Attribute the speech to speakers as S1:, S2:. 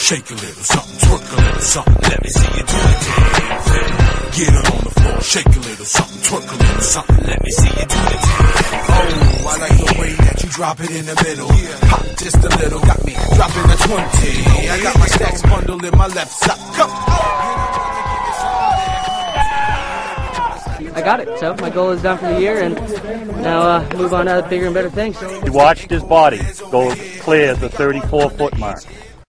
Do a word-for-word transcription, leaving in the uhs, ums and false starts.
S1: shake a little something, twerk a little something. Let me see you do the damn thing. Get it on the floor, shake a little something, twerk a little something. Let me see you do the damn thing. Oh, I like the way that you drop it in the middle. Pop just a little, got me dropping a twenty. I got my stacks bundled in my left sock. Come on.
S2: I got it. So my goal is done for the year, and now uh, move on to bigger and better things.
S3: He watched his body go clear the thirty-four foot mark.